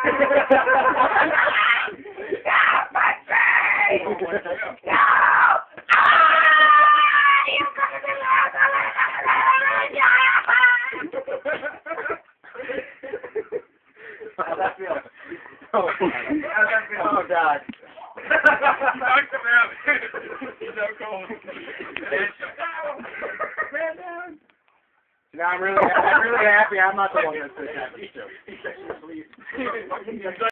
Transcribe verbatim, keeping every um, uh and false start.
my face! No! Ah! You got the last How's that feel? Oh, how's that feel? Oh, God. Knocked him out. He's so cold. Man down. No, I'm really, I'm really happy I'm not the one that's this happy.